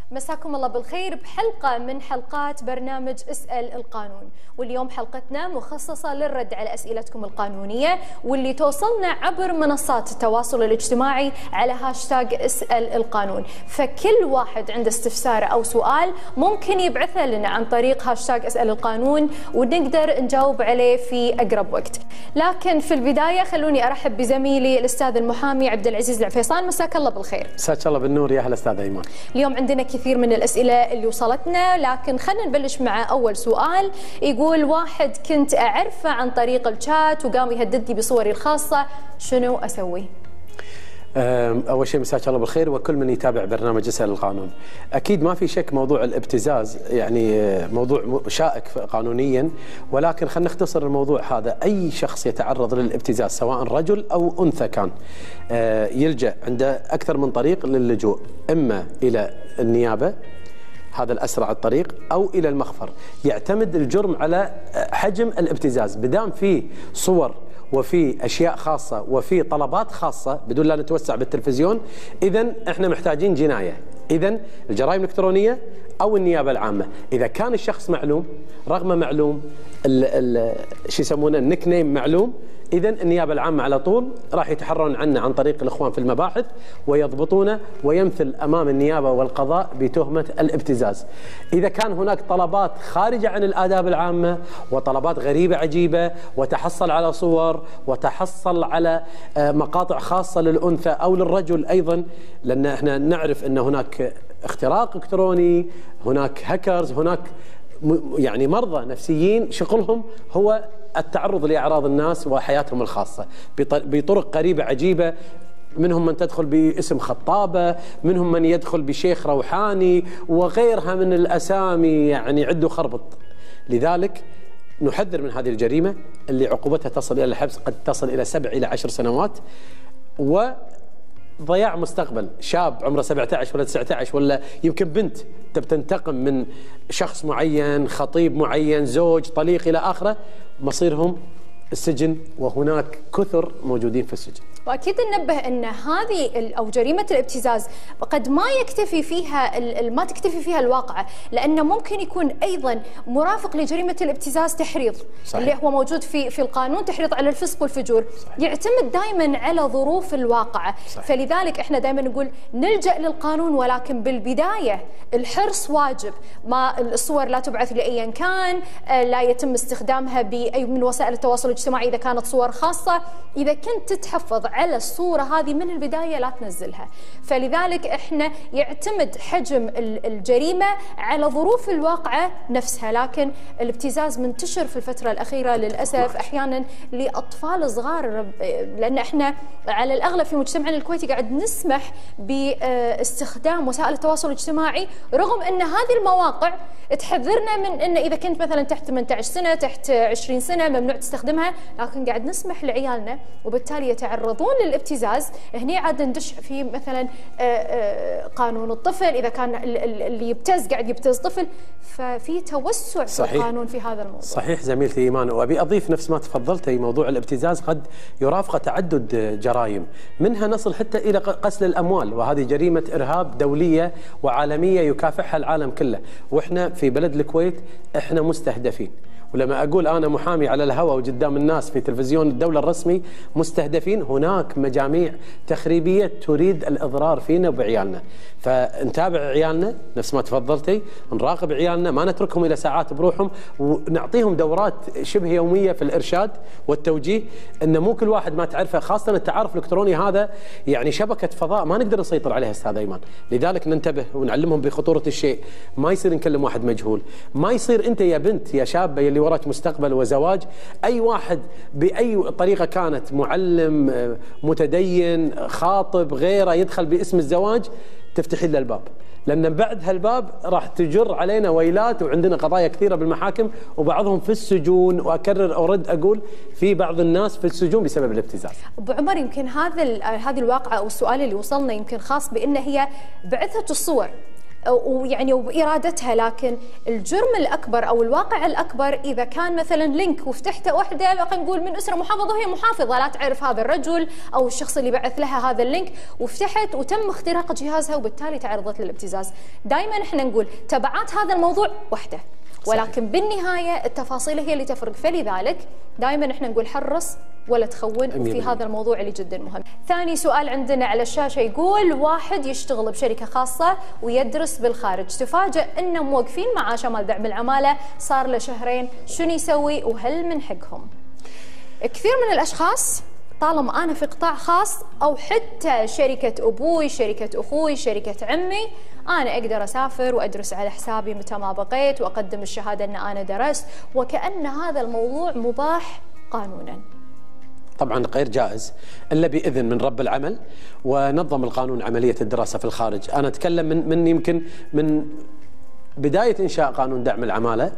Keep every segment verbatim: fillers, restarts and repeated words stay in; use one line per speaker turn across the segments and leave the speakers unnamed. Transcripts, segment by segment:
مساكم الله بالخير بحلقة من حلقات برنامج اسأل القانون، واليوم حلقتنا مخصصة للرد على أسئلتكم القانونية واللي توصلنا عبر منصات التواصل الاجتماعي على هاشتاج اسأل القانون. فكل واحد عنده استفسار أو سؤال ممكن يبعثه لنا عن طريق هاشتاج اسأل القانون ونقدر نجاوب عليه في أقرب وقت. لكن في البداية خلوني أرحب بزميلي الأستاذ المحامي عبد العزيز العفيصان. مساك الله بالخير.
مساك الله بالنور يا أهلا أستاذ أيمن.
اليوم عندنا كثير من الأسئلة اللي وصلتنا، لكن خلينا نبلش مع أول سؤال. يقول واحد كنت أعرفه عن طريق الشات وقام يهددني بصوري الخاصة، شنو أسوي؟
أول شيء مساك الله بالخير وكل من يتابع برنامج اسأل القانون. أكيد ما في شك موضوع الابتزاز يعني موضوع شائك قانونيا، ولكن خلينا نختصر الموضوع هذا. أي شخص يتعرض للابتزاز سواء رجل أو أنثى كان يلجأ عنده أكثر من طريق للجوء، إما إلى النيابة هذا الأسرع الطريق أو إلى المخفر. يعتمد الجرم على حجم الابتزاز. بدام في صور وفي أشياء خاصة وفي طلبات خاصة بدون لا نتوسع بالتلفزيون، إذن إحنا محتاجين جناية. إذن الجرائم الإلكترونية أو النيابة العامة. إذا كان الشخص معلوم رغم معلوم شو يسمونه النيك نيم معلوم، إذن النيابة العامة على طول راح يتحرون عنه عن طريق الإخوان في المباحث ويضبطونه ويمثل أمام النيابة والقضاء بتهمة الابتزاز. إذا كان هناك طلبات خارجة عن الآداب العامة وطلبات غريبة عجيبة وتحصل على صور وتحصل على مقاطع خاصة للأنثى أو للرجل أيضا، لأن احنا نعرف أن هناك اختراق إلكتروني، هناك هاكرز، هناك يعني مرضى نفسيين شغلهم هو التعرض لأعراض الناس وحياتهم الخاصة بطرق غريبة عجيبة. منهم من تدخل باسم خطابة، منهم من يدخل بشيخ روحاني وغيرها من الأسامي، يعني عدوا خربط. لذلك نحذر من هذه الجريمة اللي عقوبتها تصل إلى الحبس، قد تصل إلى سبع إلى عشر سنوات، و ضياع مستقبل شاب عمره سبعة عشر ولا تسعة عشر ولا يمكن بنت تبي تنتقم من شخص معين، خطيب معين، زوج، طليق إلى آخره، مصيرهم السجن، وهناك كثر موجودين في السجن.
واكيد ننبه ان هذه او جريمه الابتزاز قد ما يكتفي فيها ما تكتفي فيها الواقعه، لانه ممكن يكون ايضا مرافق لجريمه الابتزاز تحريض. صحيح. اللي هو موجود في في القانون، تحريض على الفسق والفجور. صحيح. يعتمد دائما على ظروف الواقعه. صحيح. فلذلك احنا دائما نقول نلجا للقانون، ولكن بالبدايه الحرص واجب. ما الصور لا تبعث لايا كان، لا يتم استخدامها باي من وسائل التواصل الاجتماعي اذا كانت صور خاصه. اذا كنت تتحفظ على الصورة هذه من البداية لا تنزلها. فلذلك احنا يعتمد حجم الجريمة على ظروف الواقعة نفسها. لكن الابتزاز منتشر في الفترة الأخيرة للأسف أحيانا لأطفال صغار، لأن احنا على الأغلب في مجتمعنا الكويتي قاعد نسمح باستخدام وسائل التواصل الاجتماعي، رغم أن هذه المواقع تحذرنا من أن إذا كنت مثلا تحت ثمانية عشر سنة تحت عشرين سنة ممنوع تستخدمها، لكن قاعد نسمح لعيالنا وبالتالي يتعرضون للابتزاز. هني عاد ندش في مثلا قانون الطفل، اذا كان اللي يبتز قاعد يبتز طفل، ففي توسع في القانون في هذا الموضوع.
صحيح زميلتي ايمان، وابي اضيف نفس ما تفضلتي، موضوع الابتزاز قد يرافق تعدد جرائم، منها نصل حتى الى قتل الاموال، وهذه جريمه ارهاب دوليه وعالميه يكافحها العالم كله، واحنا في بلد الكويت احنا مستهدفين. ولما أقول أنا محامي على الهواء وقدام الناس في تلفزيون الدولة الرسمي مستهدفين، هناك مجاميع تخريبية تريد الإضرار فينا وبعيالنا. فنتابع عيالنا نفس ما تفضلتي، نراقب عيالنا، ما نتركهم إلى ساعات بروحهم، ونعطيهم دورات شبه يومية في الإرشاد والتوجيه. إن مو كل واحد ما تعرفه، خاصة التعارف الإلكتروني هذا يعني شبكة فضاء ما نقدر نسيطر عليها أستاذ أيمن. لذلك ننتبه ونعلمهم بخطورة الشيء. ما يصير نكلم واحد مجهول، ما يصير أنت يا بنت يا شابة يلي وراك مستقبل وزواج، أي واحد بأي طريقة كانت، معلم، متدين، خاطب، غيره، يدخل باسم الزواج، تفتحي له الباب، لأن بعد هالباب راح تجر علينا ويلات، وعندنا قضايا كثيرة بالمحاكم وبعضهم في السجون، وأكرر أورد أقول في بعض الناس في السجون بسبب الابتزاز.
أبو عمر، يمكن هذا هذه الواقعة أو السؤال اللي وصلنا يمكن خاص بأن هي بعثة الصور ويعني وبإرادتها، لكن الجرم الأكبر أو الواقع الأكبر إذا كان مثلا لينك وفتحته واحدة خلينا نقول من أسرة محافظة وهي محافظة لا تعرف هذا الرجل أو الشخص اللي بعث لها هذا اللينك، وفتحت وتم اختراق جهازها وبالتالي تعرضت للابتزاز. دائما احنا نقول تبعات هذا الموضوع واحدة، ولكن بالنهاية التفاصيل هي اللي تفرق. فلذلك دائما احنا نقول حرص ولا تخون في هذا الموضوع اللي جدا مهم. ثاني سؤال عندنا على الشاشة يقول واحد يشتغل بشركة خاصة ويدرس بالخارج، تفاجأ انه موقفين معاشه مال دعم العمالة صار له شهرين، شنو يسوي وهل من حقهم؟ كثير من الاشخاص طالما انا في قطاع خاص او حتى شركة ابوي، شركة اخوي، شركة عمي، أنا أقدر أسافر وأدرس على حسابي متى ما بقيت وأقدم الشهادة أن أنا درست، وكأن هذا الموضوع مباح قانونا.
طبعا غير جائز إلا بإذن من رب العمل، ونظم القانون عملية الدراسة في الخارج. أنا أتكلم من من يمكن من بداية إنشاء قانون دعم العمالة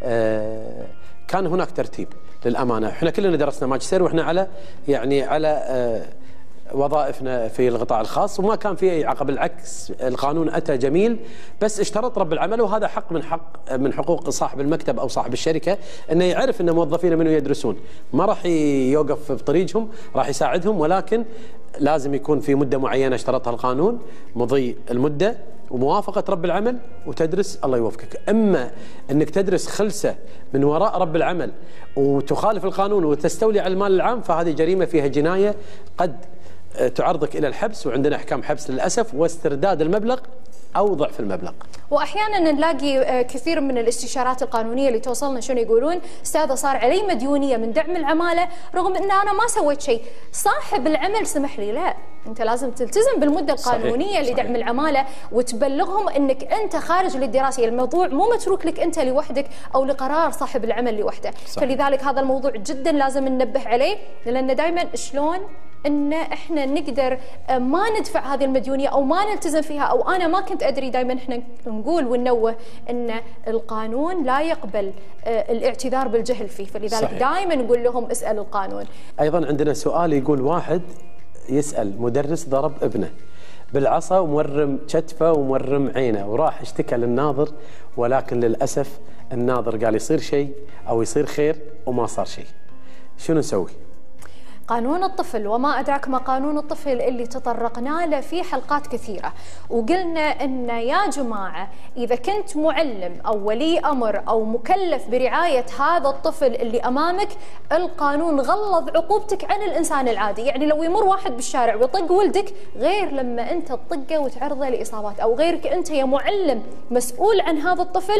آه كان هناك ترتيب للأمانة. إحنا كلنا درسنا ماجستير وإحنا على يعني على آه وظائفنا في القطاع الخاص، وما كان في أي عقب، بالعكس القانون أتى جميل، بس اشترط رب العمل، وهذا حق من حق من حقوق صاحب المكتب أو صاحب الشركة أنه يعرف أن موظفين منه يدرسون، ما راح يوقف بطريقهم، راح يساعدهم، ولكن لازم يكون في مدة معينة اشترطها القانون، مضي المدة وموافقة رب العمل وتدرس الله يوفقك. أما أنك تدرس خلسة من وراء رب العمل وتخالف القانون وتستولي على المال العام، فهذه جريمة فيها جناية قد تعرضك إلى الحبس، وعندنا أحكام حبس للأسف، واسترداد المبلغ أو ضعف المبلغ.
وأحيانا نلاقي كثير من الاستشارات القانونية اللي توصلنا شنو يقولون؟ أستاذة صار علي مديونية من دعم العمالة رغم أن أنا ما سويت شيء، صاحب العمل سمح لي. لا، أنت لازم تلتزم بالمدة القانونية صحيح. لدعم صحيح. العمالة، وتبلغهم أنك أنت خارج للدراسة، الموضوع مو متروك لك أنت لوحدك أو لقرار صاحب العمل لوحده. فلذلك هذا الموضوع جدا لازم ننبه عليه، لأن دائما شلون ان احنا نقدر ما ندفع هذه المديونيه او ما نلتزم فيها او انا ما كنت ادري. دائما احنا نقول وننوه ان القانون لا يقبل الاعتذار بالجهل فيه، فلذلك دائما نقول لهم اسال القانون.
ايضا عندنا سؤال يقول واحد يسال مدرس ضرب ابنه بالعصا ومورم كتفه ومورم عينه وراح اشتكى للناظر، ولكن للاسف الناظر قال يصير شيء او يصير خير وما صار شيء، شنو نسوي؟
قانون الطفل وما أدراك ما قانون الطفل اللي تطرقنا له في حلقات كثيرة، وقلنا أن يا جماعة إذا كنت معلم أو ولي أمر أو مكلف برعاية هذا الطفل اللي أمامك، القانون غلظ عقوبتك عن الإنسان العادي. يعني لو يمر واحد بالشارع ويطق ولدك غير لما أنت تطقه وتعرضه لإصابات، أو غيرك أنت يا معلم مسؤول عن هذا الطفل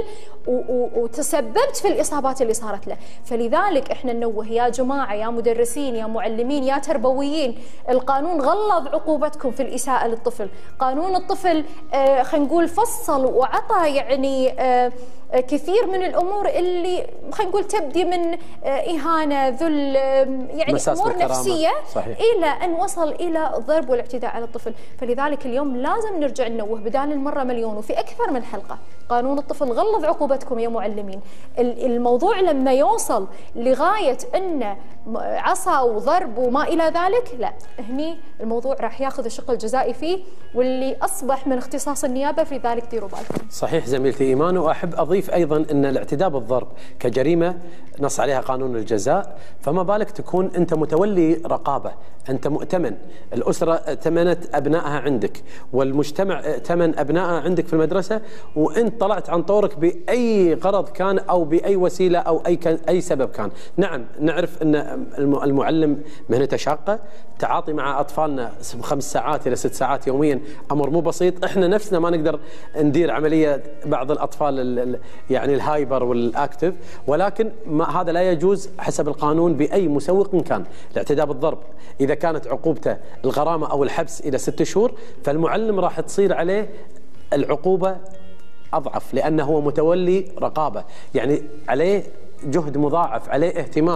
وتسببت في الإصابات اللي صارت له. فلذلك إحنا ننوه يا جماعة، يا مدرسين، يا معلمين، يا تربويين، القانون غلظ عقوبتكم في الإساءة للطفل. قانون الطفل آه خلينا نقول فصل وعطى يعني آه كثير من الامور اللي خلينا نقول تبدي من اهانه، ذل، يعني امور نفسيه صحيح. الى ان وصل الى الضرب والاعتداء على الطفل. فلذلك اليوم لازم نرجع ننوه بدال المره مليون وفي اكثر من حلقه. قانون الطفل غلظ عقوبتكم يا معلمين. الموضوع لما يوصل لغايه انه عصا وضرب وما الى ذلك، لا، هني الموضوع راح ياخذ الشق الجزائي فيه، واللي اصبح من اختصاص النيابه، في ذلك ديروا بالكم.
صحيح زميلتي ايمان، واحب اضيف ايضا ان الاعتداء بالضرب كجريمه نص عليها قانون الجزاء، فما بالك تكون انت متولي رقابه، انت مؤتمن، الاسره ائتمنت ابنائها عندك، والمجتمع ائتمن ابنائها عندك في المدرسه، وانت طلعت عن طورك باي غرض كان او باي وسيله او اي اي سبب كان. نعم نعرف ان المعلم مهنته شاقه، التعاطي مع اطفالنا خمس ساعات الى ست ساعات يوميا امر مو بسيط، احنا نفسنا ما نقدر ندير عمليه بعض الاطفال يعني الهايبر والاكتف، ولكن ما هذا لا يجوز حسب القانون باي مسوق كان. الاعتداء بالضرب اذا كانت عقوبته الغرامه او الحبس الى ست شهور، فالمعلم راح تصير عليه العقوبه اضعف، لانه هو متولي رقابه، يعني عليه جهد مضاعف، عليه اهتمام.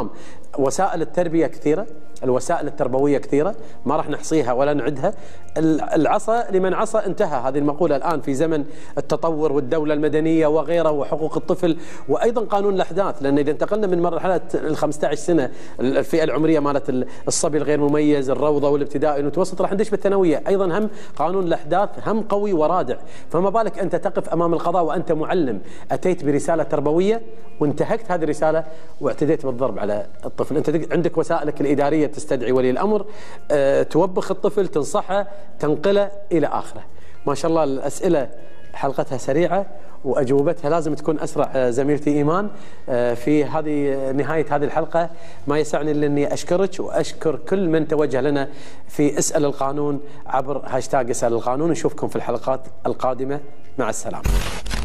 وسائل التربية كثيرة، الوسائل التربوية كثيرة، ما راح نحصيها ولا نعدها. العصا لمن عصى انتهى، هذه المقولة الآن في زمن التطور والدولة المدنية وغيره وحقوق الطفل، وأيضا قانون الأحداث، لأن إذا انتقلنا من مرحلة ال خمسة عشر سنة الفئة العمرية مالت الصبي الغير مميز، الروضة والابتدائي والمتوسط، راح ندش بالثانوية، أيضا هم قانون الأحداث هم قوي ورادع. فما بالك أنت تقف أمام القضاء وأنت معلم أتيت برسالة تربوية وانتهكت هذه الرسالة واعتديت بالضرب على الطفل. أنت عندك وسائلك الإدارية تستدعي ولي الأمر، أه توبخ الطفل، تنصحه، تنقله إلى آخره. ما شاء الله الأسئلة حلقتها سريعة وأجوبتها لازم تكون أسرع. زميلتي إيمان أه في هذه نهاية هذه الحلقة ما يسعني إلا أني أشكرك وأشكر كل من توجه لنا في اسأل القانون عبر هاشتاج اسأل القانون. نشوفكم في الحلقات القادمة، مع السلامة.